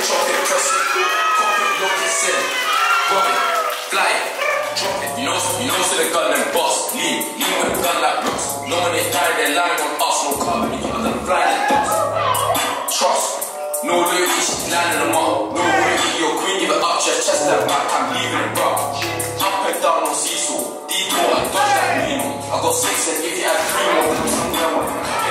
chop it, press it, cop it, lock it, sell it, rob it, fly it, drop it. You know, so the gun and boss, leave with the gun like rocks. No one they carry their line on us, no cover, you keep them flying the dots. Trust, no loyalty, she's lining them up. No loyalty, your queen, give it up, chest like back, I'm leaving it rough. Up and down on seesaw, detour, I dodge like Nemo. I got 6 and if you had 3 more,